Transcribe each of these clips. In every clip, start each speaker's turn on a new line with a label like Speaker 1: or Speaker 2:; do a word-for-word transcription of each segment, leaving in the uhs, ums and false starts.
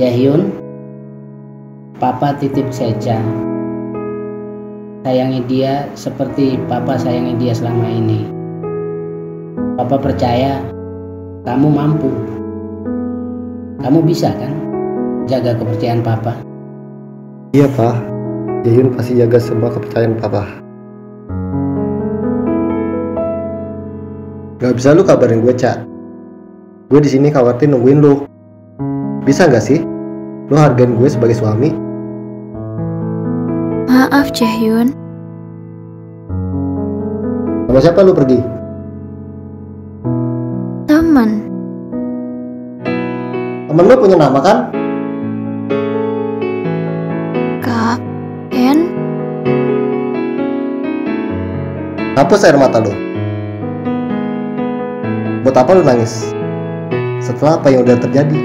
Speaker 1: Jaehyun, Papa titip Secha. Sayangi dia seperti Papa sayangi dia selama ini. Papa percaya kamu mampu. Kamu bisa kan jaga kepercayaan Papa?
Speaker 2: Iya, Pak. Jaehyun pasti jaga semua kepercayaan Papa. Gak bisa lu kabarin gue, Cak. Gue di sini khawatir nungguin lu. Bisa gak sih? Lu hargain gue sebagai suami?
Speaker 3: Maaf, Jaehyun.
Speaker 2: Sama siapa lu pergi?
Speaker 3: Teman.
Speaker 2: Temen lu punya nama kan?
Speaker 3: Kak Ken.
Speaker 2: Hapus air mata lu. Buat apa lu nangis? Setelah apa yang udah terjadi?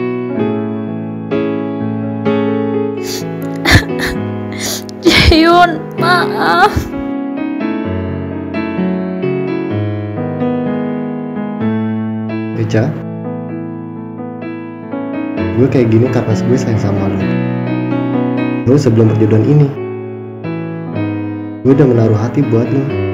Speaker 3: Jaehyun, maaf.
Speaker 2: Beca, gue kayak gini karena gue sayang sama lu. Lu sebelum perjodohan ini, gue udah menaruh hati buat lu.